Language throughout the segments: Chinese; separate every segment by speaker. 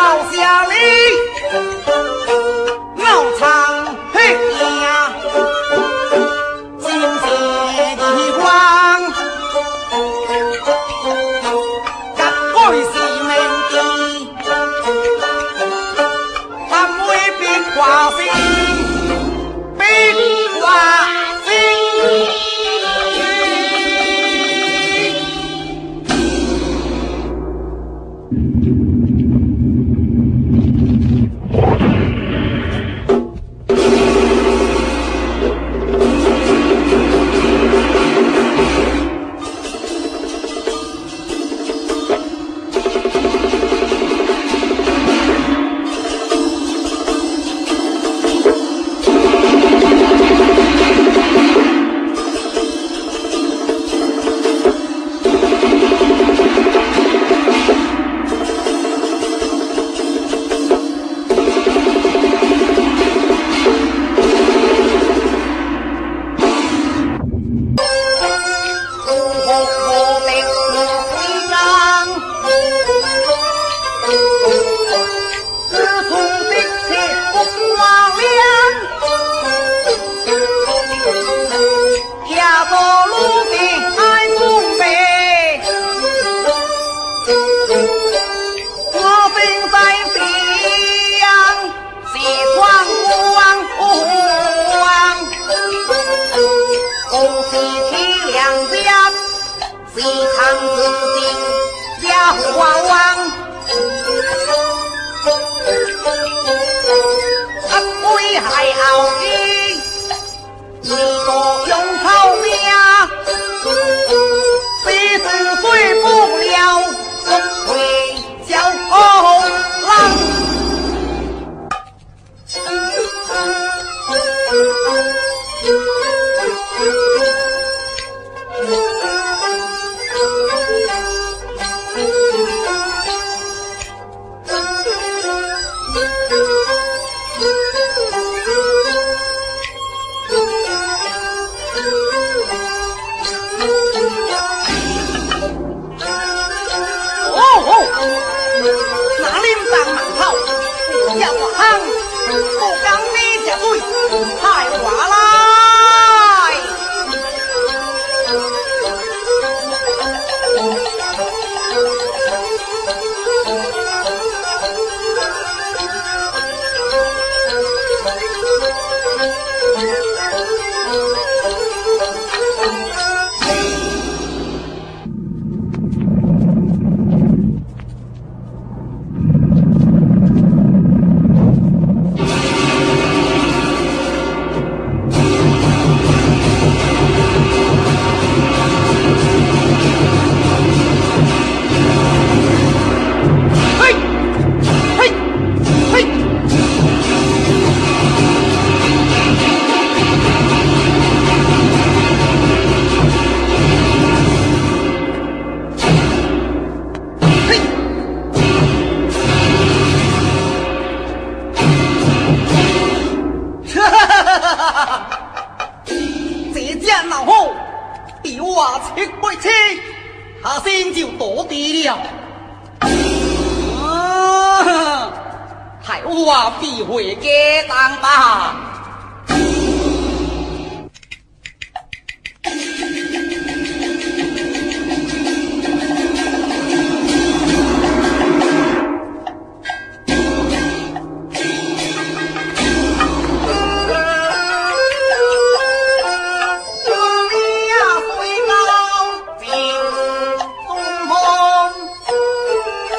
Speaker 1: 报下里，闹场嘿呀，金界的光，甲改是命的，他未必挂心，必挂心。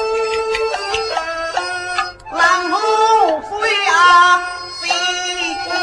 Speaker 1: 然后飞啊飞。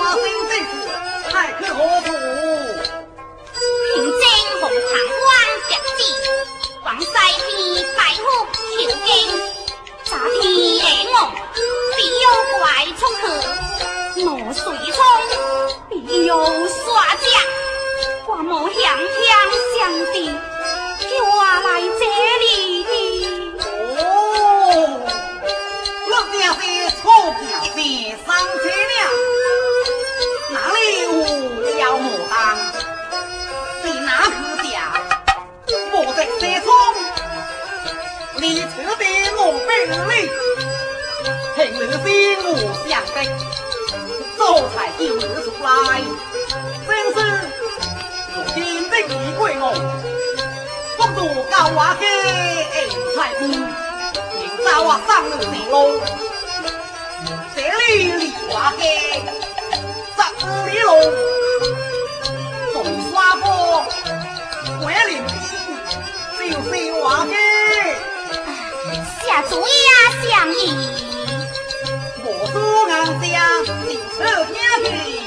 Speaker 1: 花心之事，还去何处？
Speaker 2: 平征红长关别子，往西边拜福求经。昨天下午，必有怪出去，我水冲必有耍将，我无向相地，叫我来这里的。
Speaker 1: 哦，我定是错表是上车了，哪里有要牡丹？是哪去家？我的车冲，你扯的我病里，平日是我想的，这才叫你出来，真是如今的衣柜我，不如教我嘅才夫，明早我上路地路，这里离我嘅15里路，从沙坡回林边就是我嘅。
Speaker 2: 下主呀，相宜。
Speaker 1: 我做硬将，你侧听去。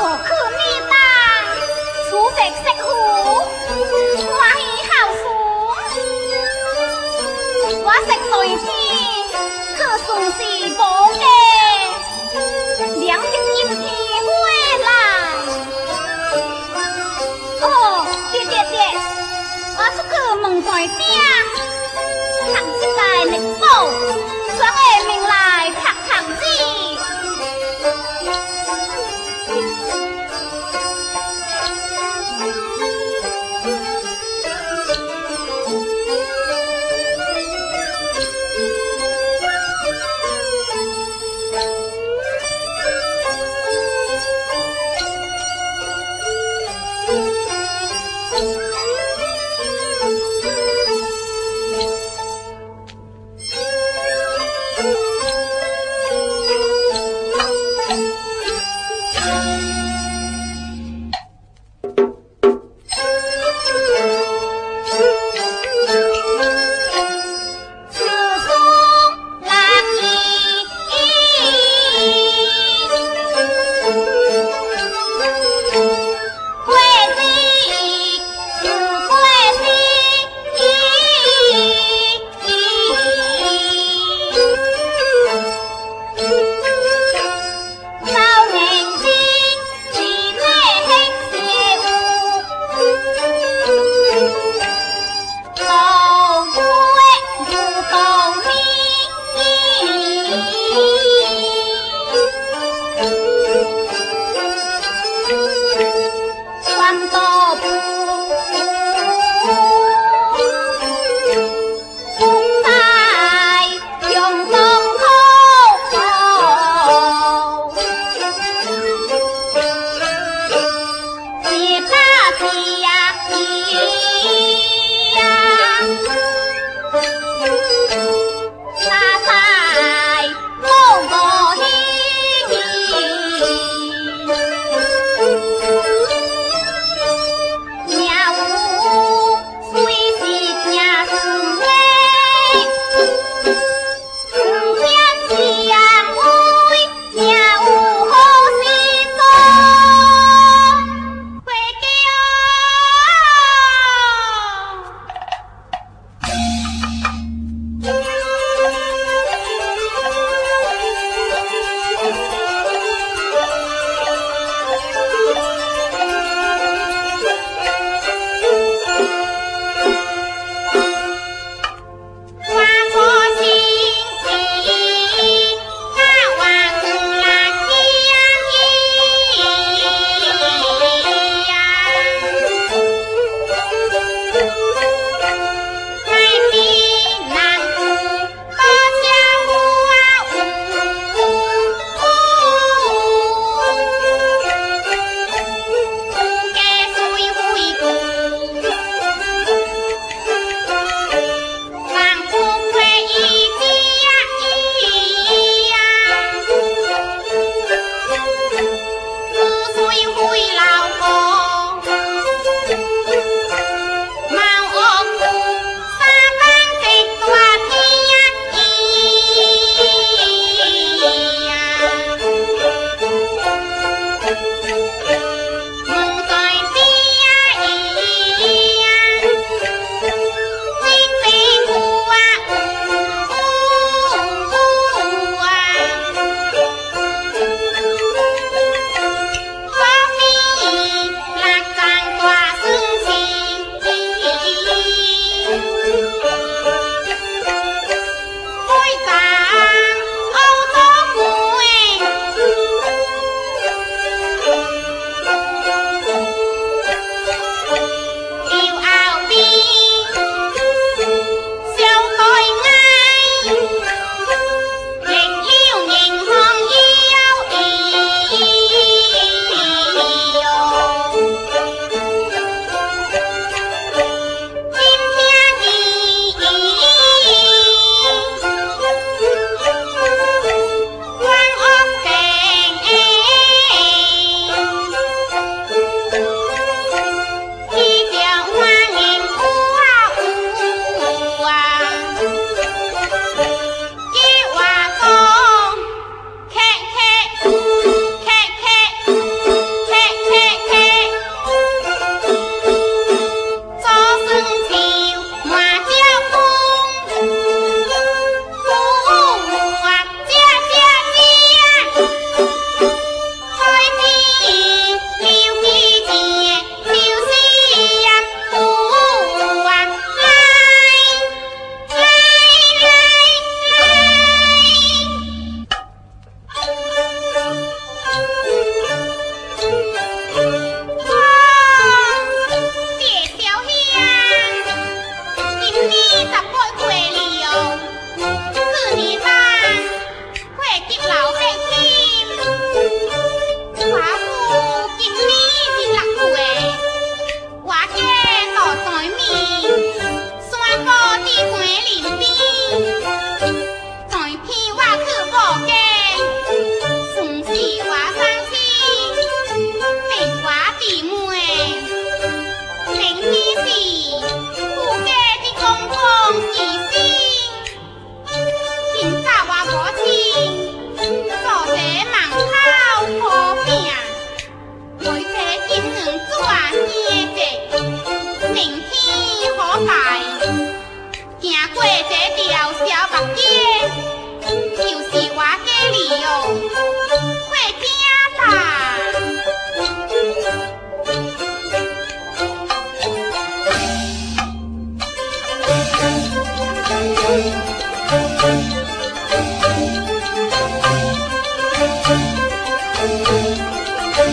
Speaker 2: 可灭当，楚白石虎，我喜好书，我食内天，可送是宝嘅，两只阴天回来。哦，爹，我出去问在爹，行一代力宝，想下命来拍堂子。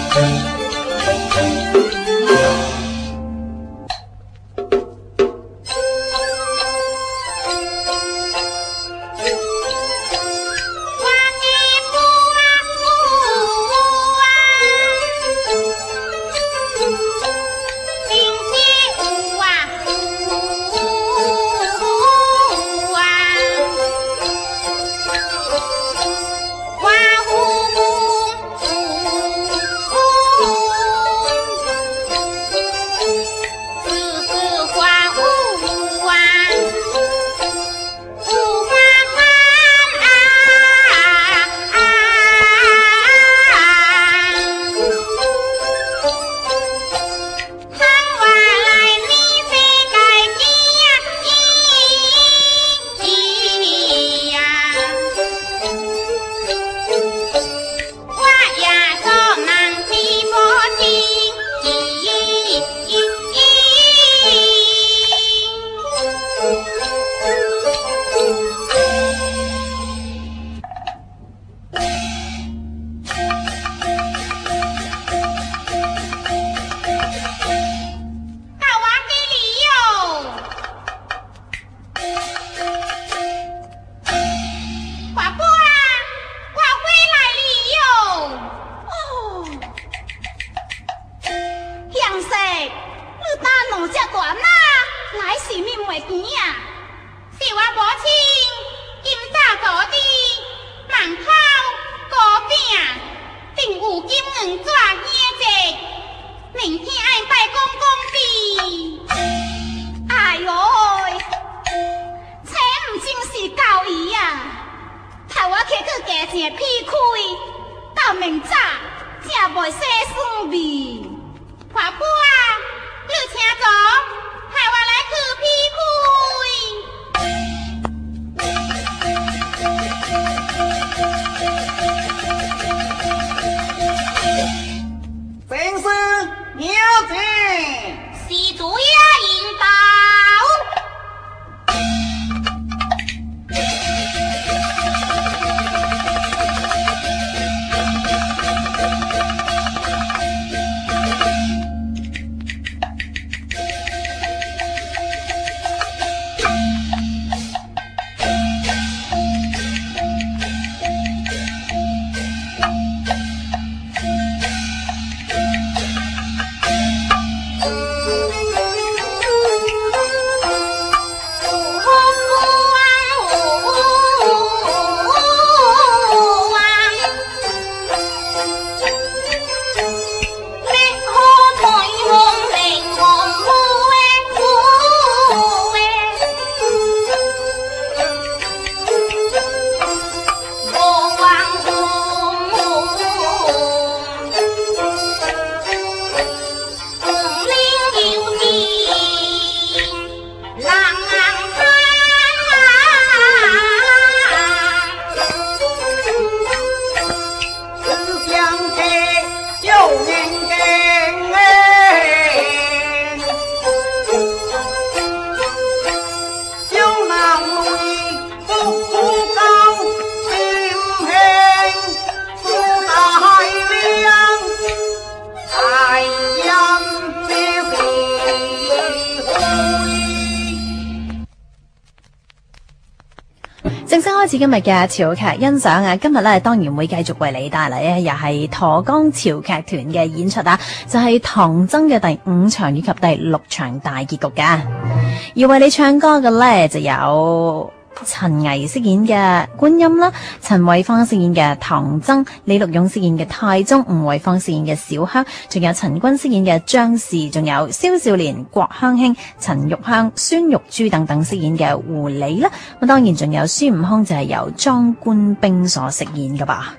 Speaker 3: 正式開始今日嘅潮劇欣賞啊！今日咧當然會繼續為你帶嚟咧，又係陀江潮劇團嘅演出啊！就係唐僧嘅第5場以及第6場大結局㗎。而為你唱歌嘅咧就有陳毅飾演嘅觀音啦，陳慧芳飾演嘅唐僧，李陸勇飾演嘅太宗，吳慧芳飾演嘅小香，仲有陳君飾演嘅張氏，仲有蕭少年、郭香卿、陳玉香、孫玉珠等等飾演嘅狐狸啦。咁當然仲有孫悟空就係由莊官兵所飾演㗎吧。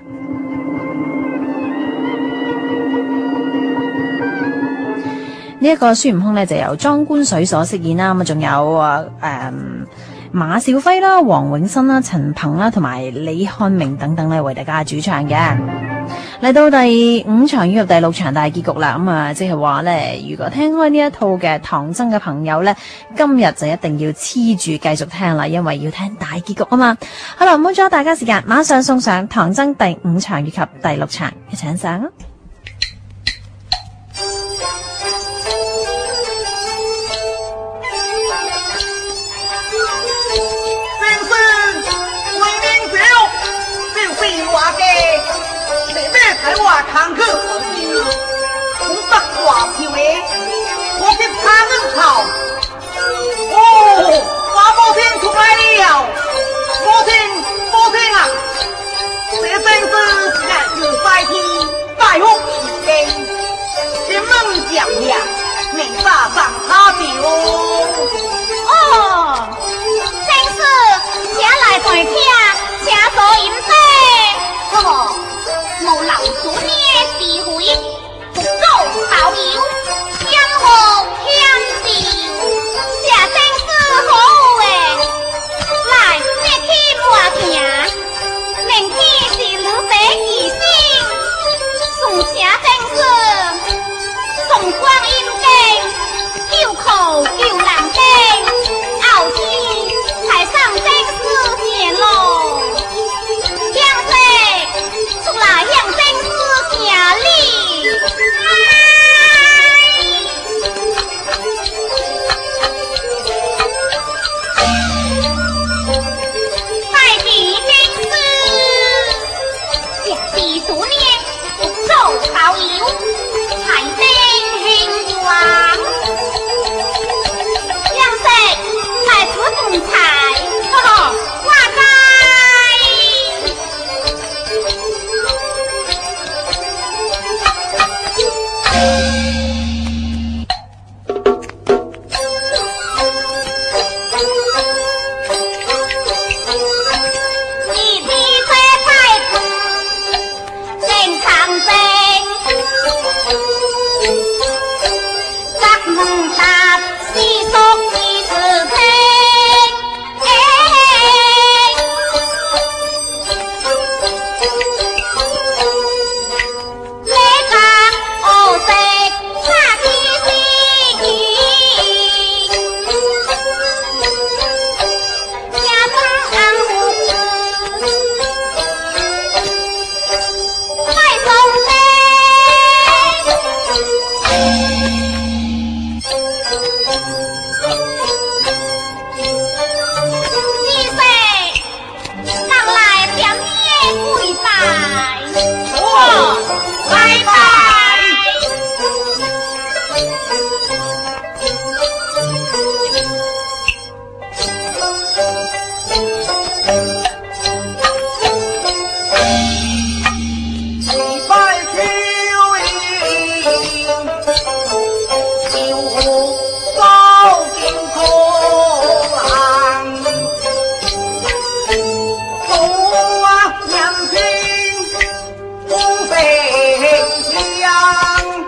Speaker 3: 呢一個孫悟空呢就由莊官水所飾演啦。咁仲有馬少輝啦、黃永新啦、陳鵬啦同埋李漢明等等咧為大家主唱嘅。嚟到第5場以及第6場大結局啦，咁啊即係話咧，如果聽開呢一套嘅唐僧嘅朋友咧，今日就一定要黐住繼續聽啦，因為要聽大結局啊嘛。好啦，唔好阻大家時間，馬上送上唐僧第5場以及第6場，一齊欣賞啊！
Speaker 1: 在我堂客后边，从八卦跳嘞，我给他人跑。哦，花宝天出来了，母亲啊，这真是爱子在天，大福其根，金门将呀，没杀上他的
Speaker 2: 哦，真是请来在听，请坐饮杯。哦，无老祖孽智慧，福州好友，相互相知，下真是好诶。来，这起莫听，明天是女白吉星，送请真是送光阴经，救苦救人经，后天才上真是见咯。向西出来向真是行礼。拜地真是下地数年，福州好友，财丁兴旺。向西来此种财，呵呵，挂在。一地车太子，正常正，十五搭四叔二字听，你讲我食啥子事情？家中安无事，快送来。你说，人来点面跪拜，拜拜。
Speaker 1: 一拜秋营，秋湖高顶空浪，风啊扬起风飞扬，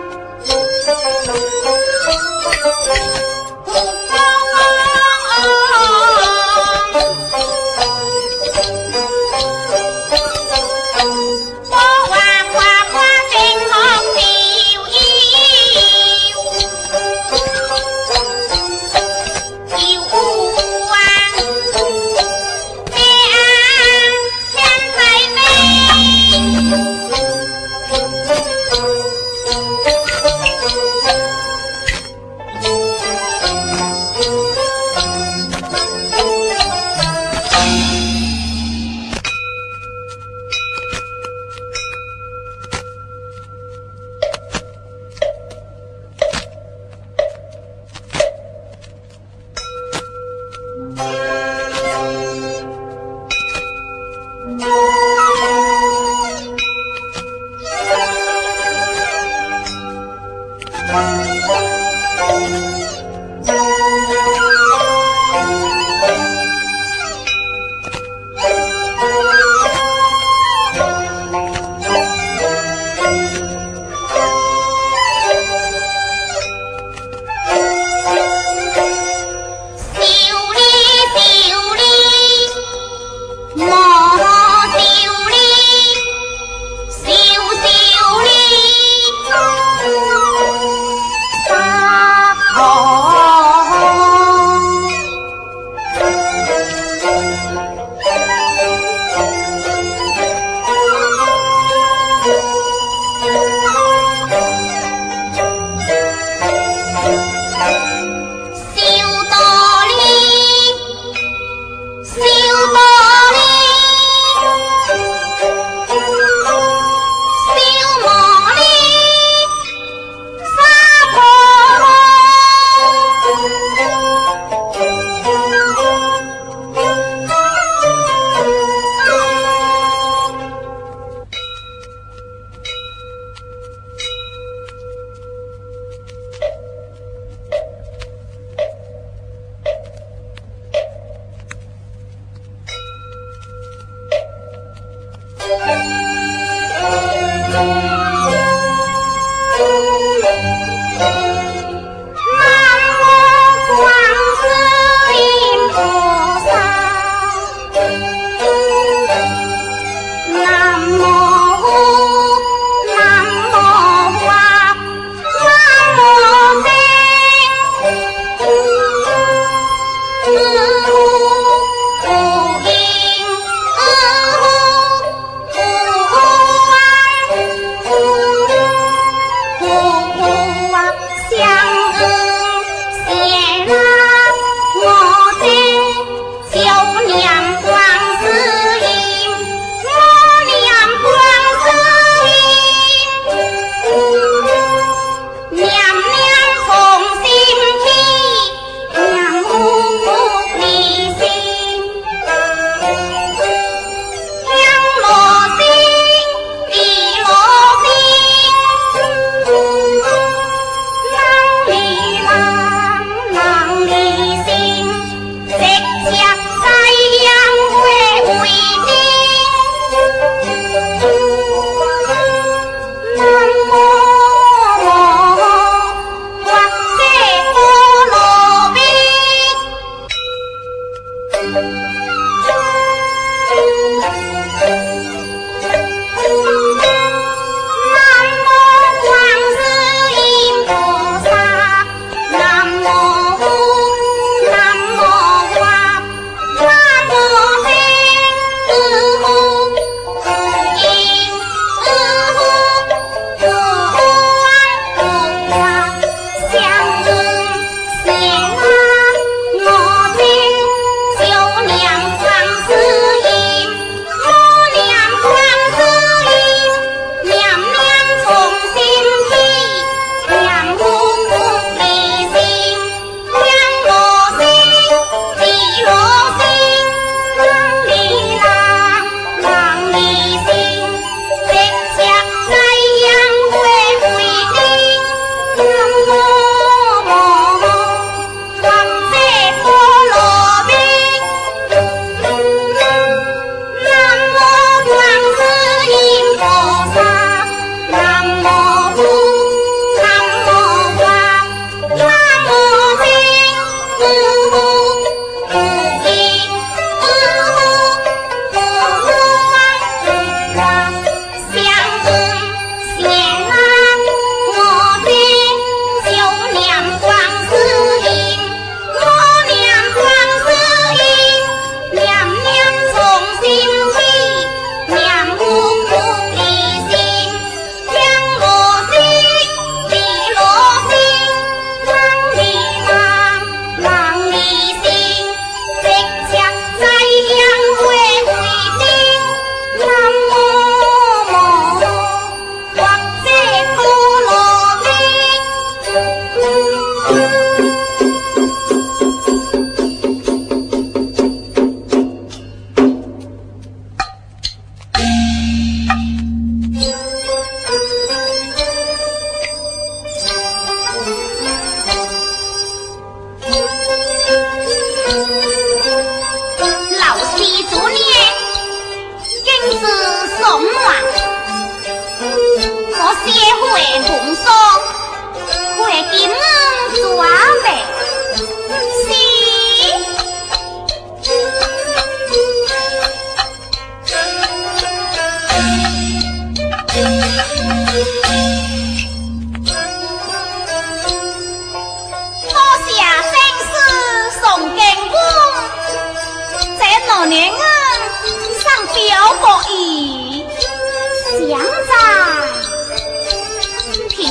Speaker 2: 我话夸夸正好笑笑啊，咩啊，天在飞。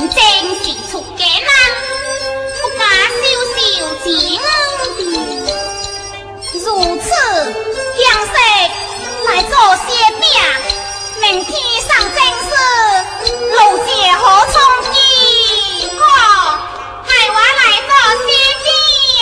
Speaker 2: 平正是出家人，不假修修情的。如此样式来做些饼，明天上正事，路姐何从的？哦，害我来做些饼。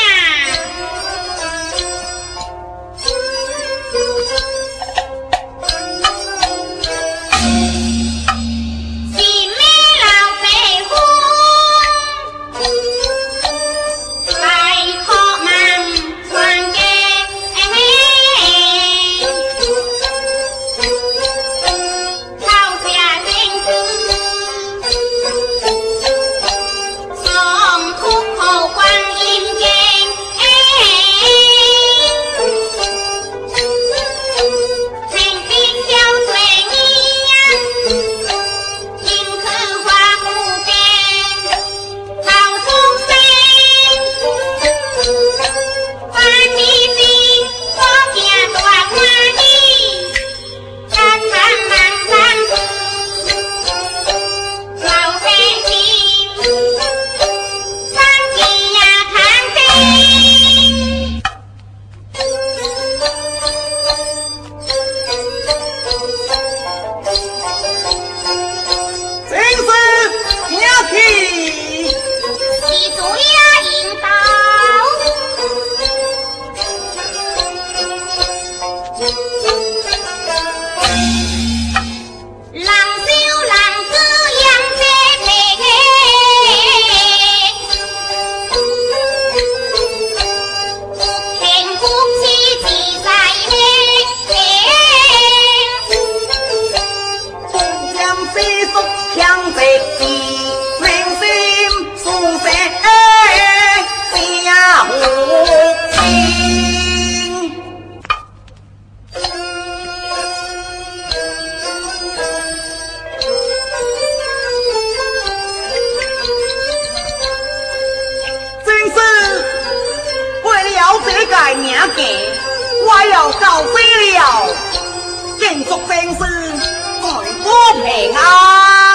Speaker 1: 我要告飞了，建筑正事在我平安。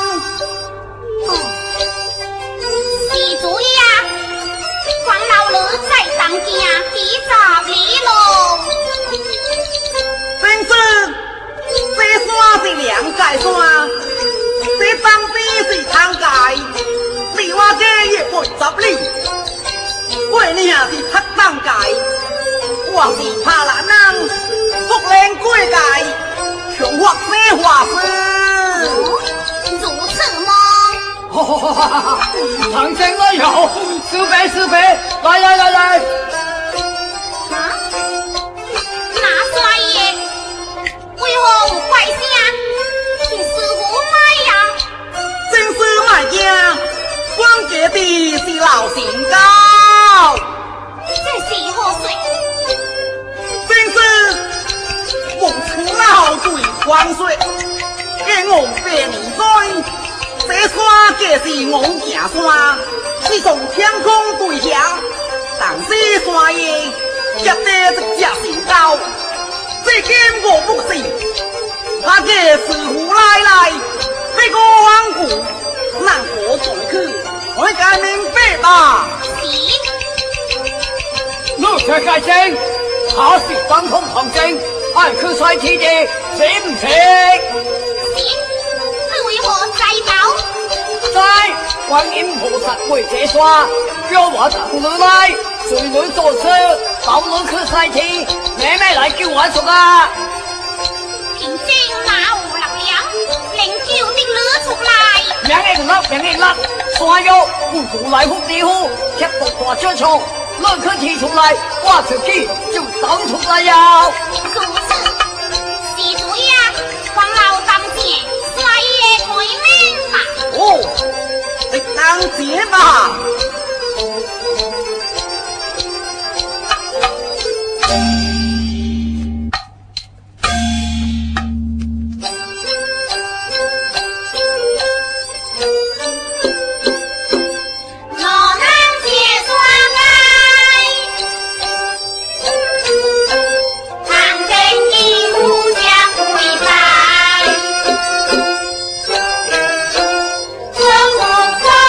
Speaker 2: 施主呀，黄老儿在当家，提早离路。
Speaker 1: 正事，这山是两界山，这当地是汤界，离我家也80里，我呢是黑当界。我是怕难人，福灵归界，强化咩化事？
Speaker 2: 如此吗？
Speaker 4: 哈哈哈哈哈！长征了有，师伯，来！
Speaker 2: 啊？那衰爷，为何有怪声？是师傅买呀？
Speaker 1: 正是卖家，关键的是老神高。
Speaker 2: 这是何水？
Speaker 1: 正是梦出老对黄水，给我百年追。这山皆是我行山，是从天空对下，但是山爷一得这只神高，这间我不信，他给师傅来，别个顽固，难过转去，我该明白吧？
Speaker 4: 我这界正，他是当空行政，爱去晒天地，死唔死？
Speaker 2: 你为何在道？
Speaker 4: 在观音菩萨为这山，叫我等你来，随你做事，到你去晒天，妹妹来叫我出啊！
Speaker 2: 平正哪有力量，能叫的你出来？
Speaker 4: 命硬甩，山药不如来福地虎，贴到大车窗，你去提出来，我自己就走出来呀！
Speaker 2: 如此，施主呀，黄老当前，衰爷开门吧。
Speaker 1: 哦，你当接吧。
Speaker 2: 我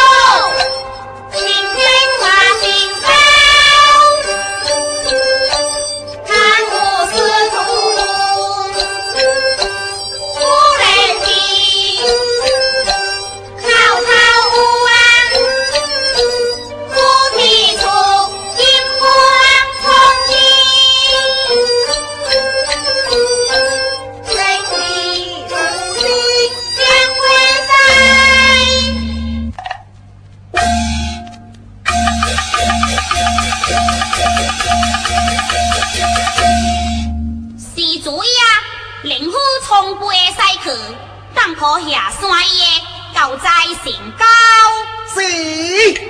Speaker 2: 灵府从背西去，当可下山耶，高在城高。
Speaker 1: 是。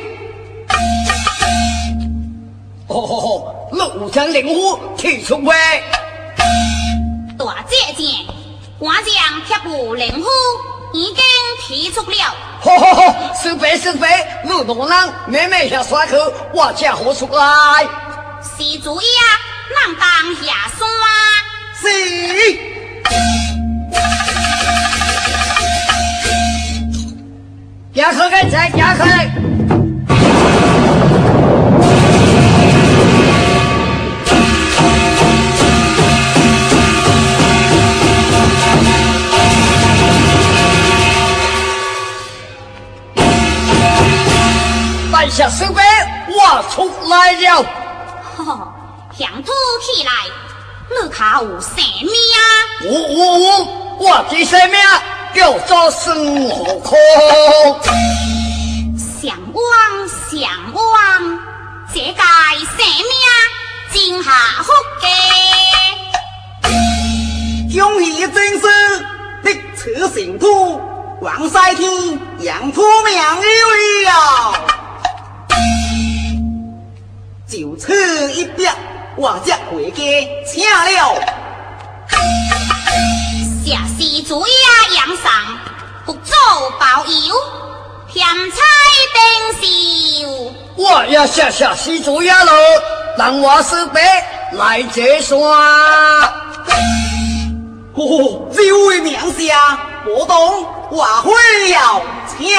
Speaker 4: 哦，陆将灵府提出呗。
Speaker 2: 大姐姐，官将贴部灵府已经提出了。
Speaker 4: 好，是白，你农人妹下山去，我家好出来。
Speaker 2: 是主意啊，咱当下山。
Speaker 1: 是。
Speaker 4: 行开再行开。下手呗，我出来了。
Speaker 2: 吼，乡土起来，你卡有啥物啊？
Speaker 4: 我这啥物叫做生活空。
Speaker 2: 上王，这个啥物真下福嘅。
Speaker 1: 恭喜真是立此成土，王西天养出名有了。就此一别，我才回家请了。
Speaker 2: 下是主呀养上，福州包邮，添菜订寿。
Speaker 4: 我要下西主呀喽，让我是白来这山。
Speaker 1: 这位名下，我懂，我会了，请。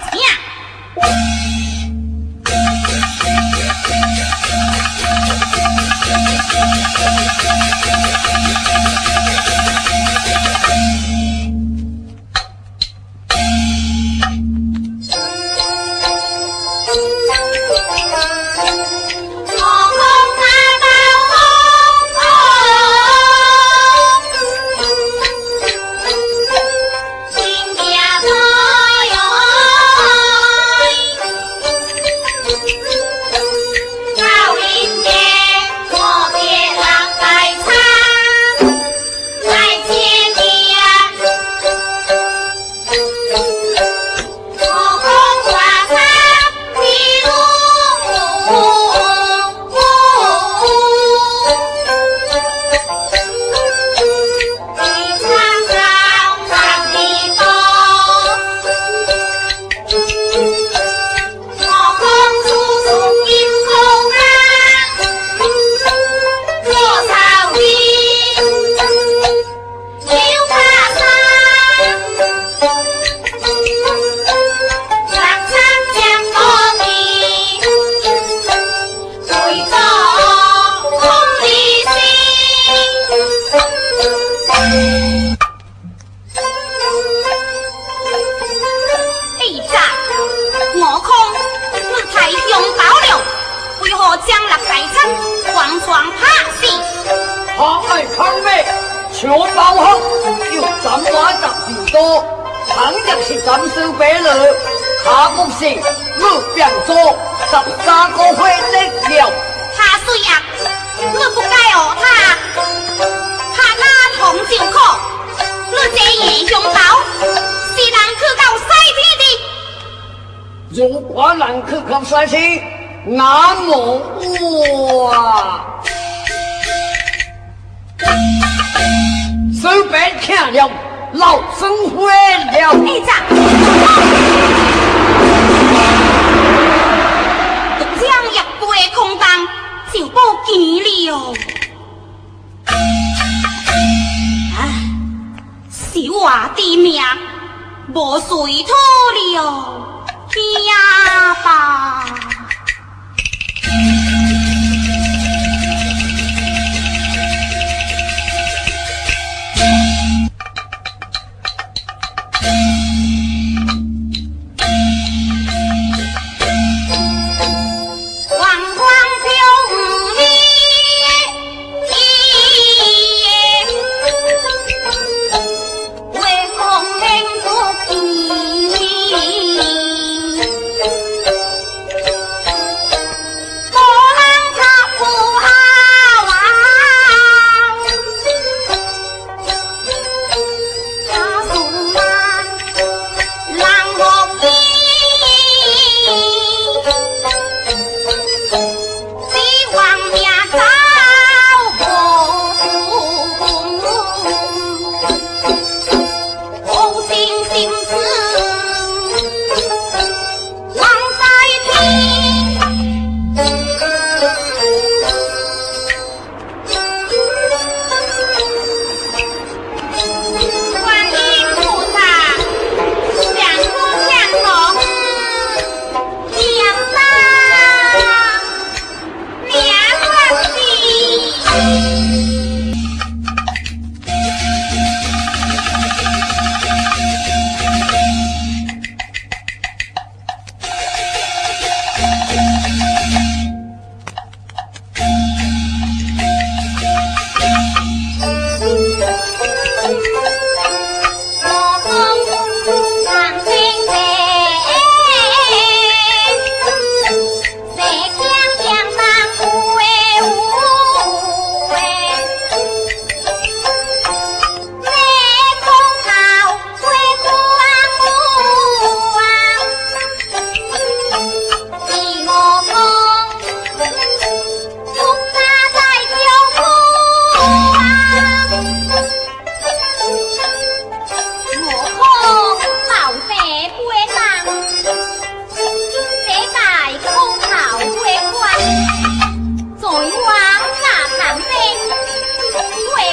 Speaker 4: 求包好，有咱妈长挺多，常常是咱收白了，他不是你变做13个会得了。
Speaker 2: 他水呀，你不该哦他那同就可，你这野凶刀是人去到西天的。
Speaker 4: 如果人去到西天，那么我手白看了，老生灰了。
Speaker 2: 队长，将一杯空当就不见了。小娃的命无水土了，呀吧。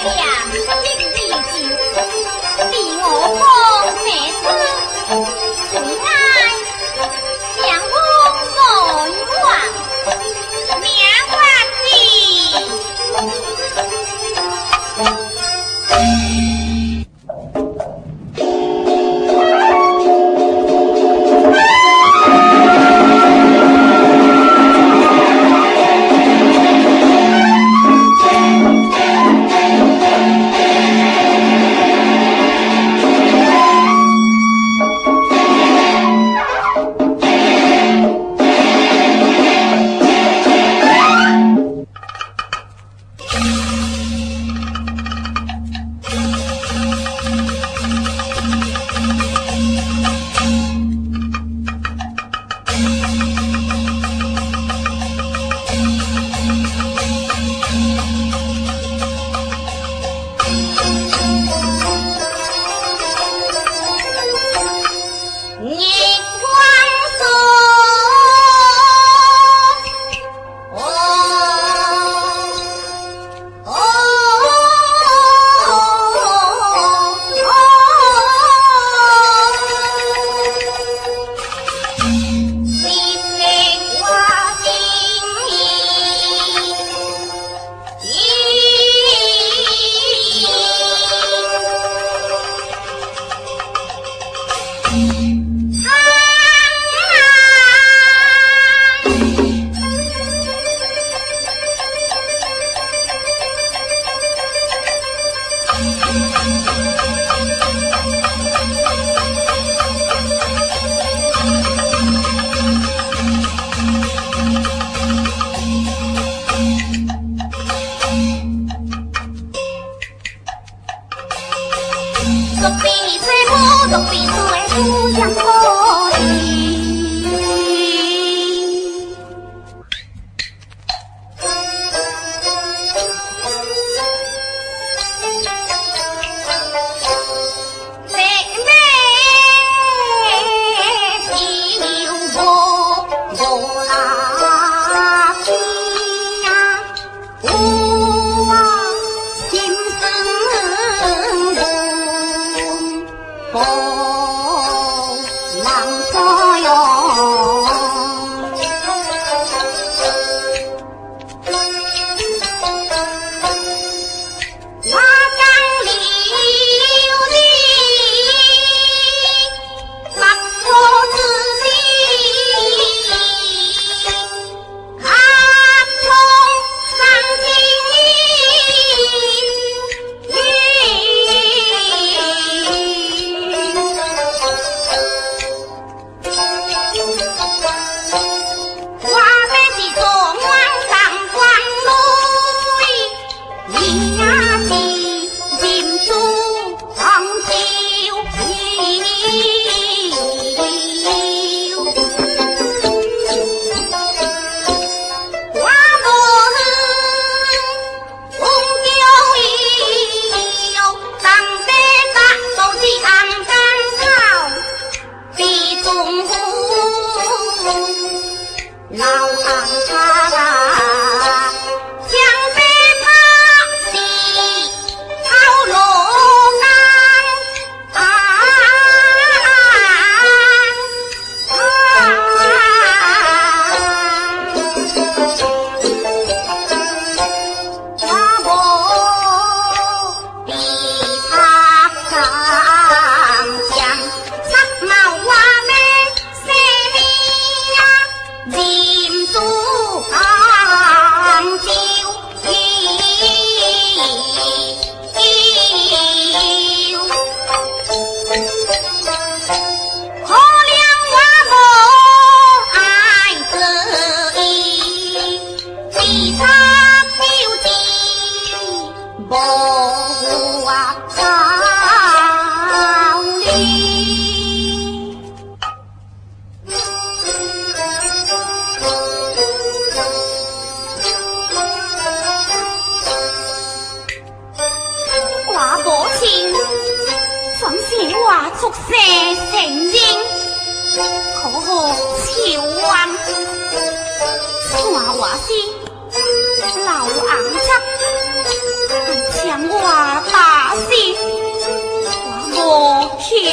Speaker 2: 老昂chấp，chẳng hòa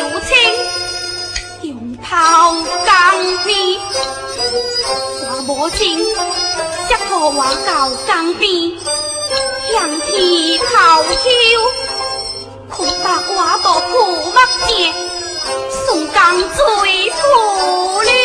Speaker 2: 有情，用炮钢面，我无情，接破我到江边，向天叩求，哭得我都苦目镜，宋江最苦了。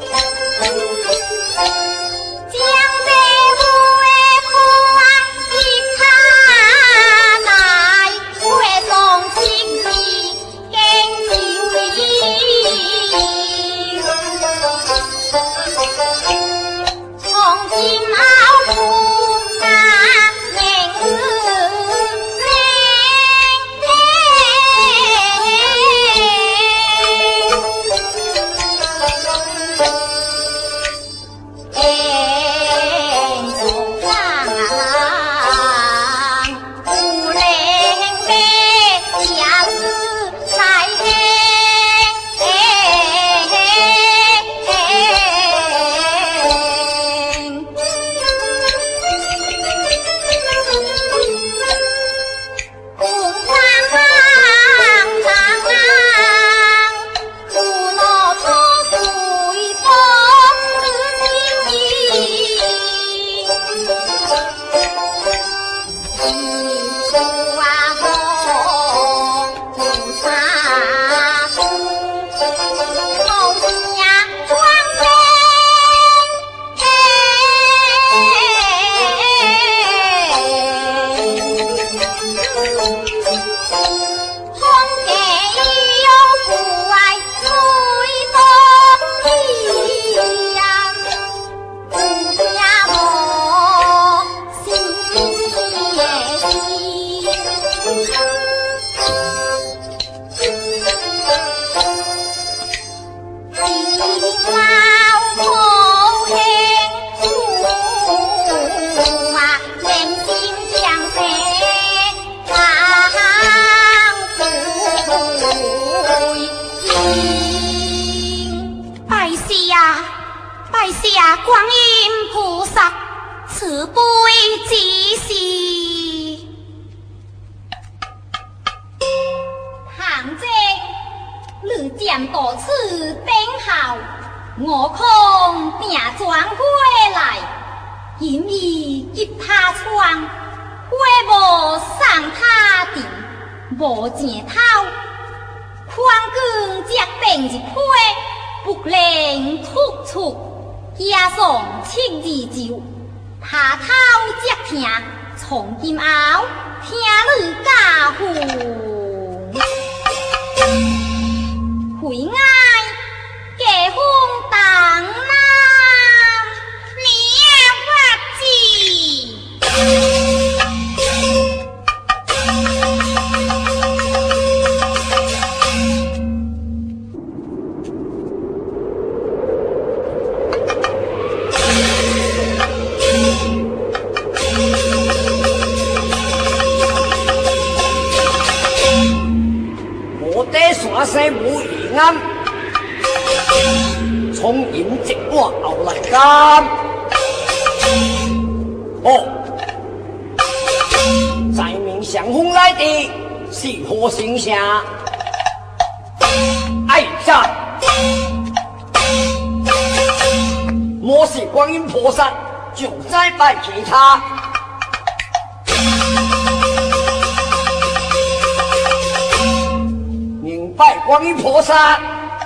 Speaker 2: 江浙五味苦啊！ 观音菩萨慈悲之心。唐姐，你见到此等候，我恐定转过来，因为吉他窗，花无上他地，无钱头，宽更只定一批，不能突出，加上七字酒，他头只听，从今后听你家父。回爱结婚当啦，你也不知。
Speaker 4: 山西无疑安，从饮直我后来干。在明相风来的是何形象？爱战，莫是观音菩萨，就再拜其他。拜观音菩萨，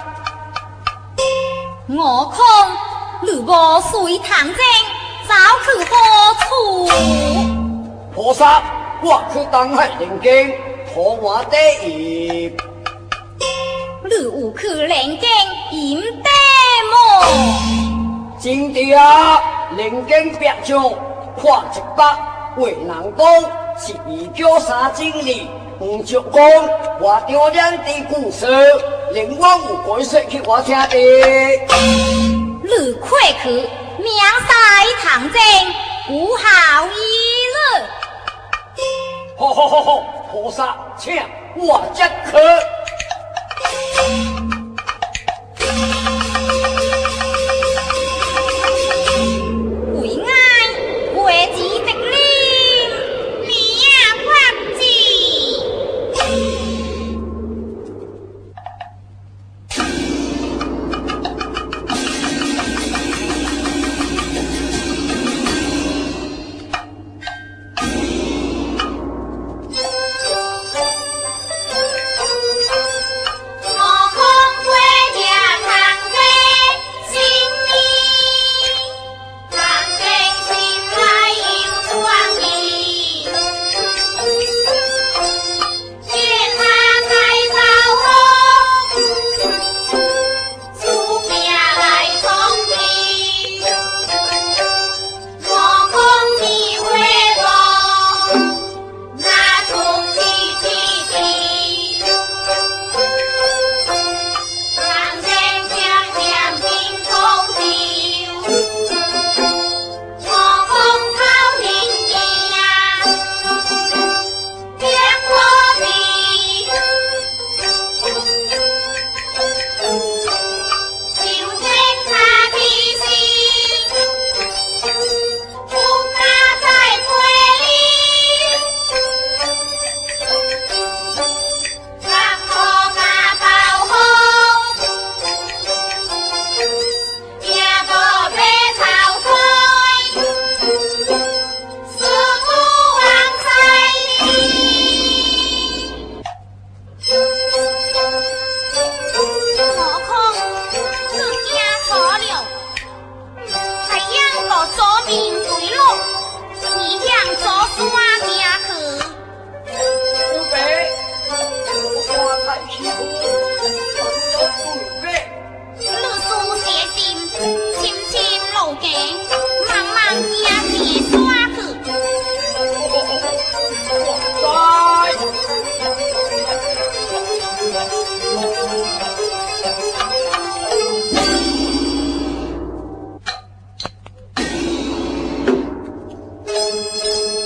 Speaker 2: 我看你无随唐僧走去何处？
Speaker 4: 菩萨，我去东海练经，托我第一。
Speaker 2: 你有去练经饮茶么？
Speaker 4: 真的啊，练经别做，看一百为人讲，是二九三真理。唔就讲，我着两地故事，令我有解说给我听的。
Speaker 2: 你快去明西唐僧，有好意了。
Speaker 4: 好，菩萨，请我即去。
Speaker 2: 为爱为子的你，你也不知。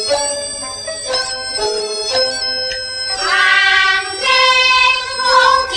Speaker 2: 唐僧